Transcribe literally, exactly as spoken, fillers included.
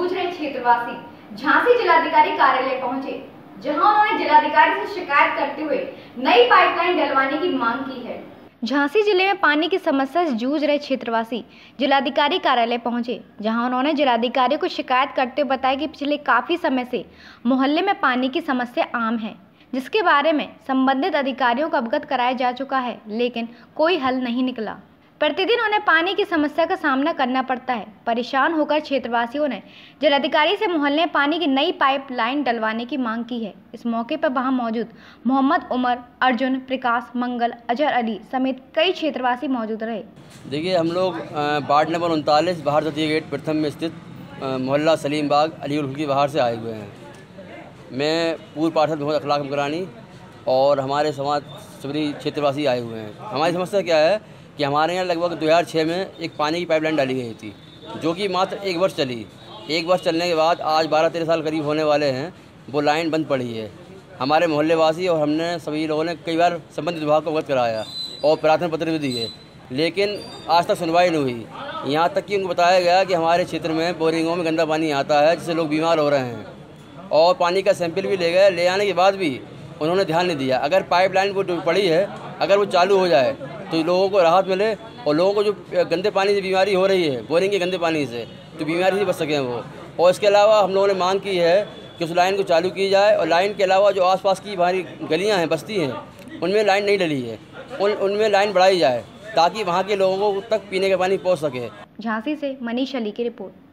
जूझ रहे क्षेत्रवासी झांसी जिलाधिकारी कार्यालय पहुंचे, जहां उन्होंने जिलाधिकारी से शिकायत करते हुए नई पाइपलाइन डलवाने की मांग की है। झांसी जिले में पानी की समस्या से जूझ रहे क्षेत्रवासी जिलाधिकारी कार्यालय पहुंचे, जहां उन्होंने जिलाधिकारी को शिकायत करते हुए बताया कि पिछले काफी समय से मोहल्ले में पानी की समस्या आम है, जिसके बारे में संबंधित अधिकारियों को अवगत कराया जा चुका है, लेकिन कोई हल नहीं निकला। प्रतिदिन उन्हें पानी की समस्या का सामना करना पड़ता है। परेशान होकर क्षेत्रवासियों ने जिलाधिकारी से मोहल्ले में पानी की नई पाइप लाइन डलवाने की मांग की है। इस मौके पर वहां मौजूद मोहम्मद उमर, अर्जुन, प्रकाश, मंगल, अजहर अली समेत कई क्षेत्रवासी मौजूद रहे। देखिए, हम लोग वार्ड नंबर उनतालीस बाहर द्वितीय गेट प्रथम में स्थित मोहल्ला सलीम बाग अलीगुल की बाहर से आए हुए हैं। मैं पूर्व पार्षद मोहम्मद अखलाक मकरानी और हमारे समाज सभी क्षेत्रवासी आए हुए हैं। हमारी समस्या क्या है कि हमारे यहाँ लगभग दो हज़ार छह में एक पानी की पाइपलाइन डाली गई थी, जो कि मात्र एक वर्ष चली। एक वर्ष चलने के बाद आज बारह तेरह साल करीब होने वाले हैं, वो लाइन बंद पड़ी है। हमारे मोहल्लेवासी और हमने सभी लोगों ने कई बार संबंधित विभाग को अवगत कराया और प्रार्थना पत्र भी दिए, लेकिन आज तक सुनवाई नहीं हुई। यहाँ तक कि उनको बताया गया कि हमारे क्षेत्र में बोरिंगों में गंदा पानी आता है, जिससे लोग बीमार हो रहे हैं, और पानी का सैंपल भी ले गए। ले आने के बाद भी उन्होंने ध्यान नहीं दिया। अगर पाइपलाइन वो पड़ी है, अगर वो चालू हो जाए तो लोगों को राहत मिले, और लोगों को जो गंदे पानी से बीमारी हो रही है, बोरिंग के गंदे पानी से, तो बीमारी से बच सकें वो। और इसके अलावा हम लोगों ने मांग की है कि उस लाइन को चालू की जाए, और लाइन के अलावा जो आसपास की हमारी गलियां हैं, बस्ती हैं, उनमें लाइन नहीं डली है, उन उनमें लाइन बढ़ाई जाए ताकि वहाँ के लोगों को तक पीने का पानी पहुँच सके। झांसी से मनीष अली की रिपोर्ट।